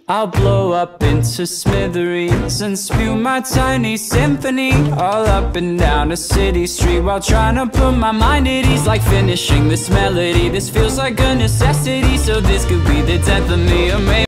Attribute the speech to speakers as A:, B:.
A: I'll blow up into smithereens and spew my tiny symphony all up and down a city street, while trying to put my mind at ease. Like finishing this melody, this feels like a necessity. So this could be the death of me, or maybe